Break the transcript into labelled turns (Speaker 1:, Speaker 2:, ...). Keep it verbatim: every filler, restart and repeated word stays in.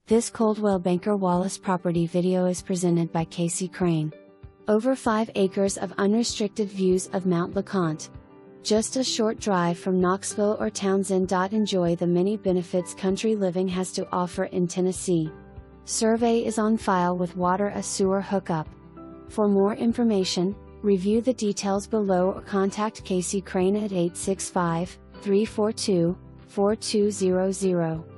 Speaker 1: This Coldwell Banker Wallace property video is presented by Krein. Over five acres of unrestricted views of Mount LeConte. Just a short drive from Knoxville or Townsend.Enjoy, the many benefits country living has to offer in Tennessee. Survey is on file with water a sewer hookup. For more information, review the details below or contact Krein at eight six five, three four two, four two zero zero.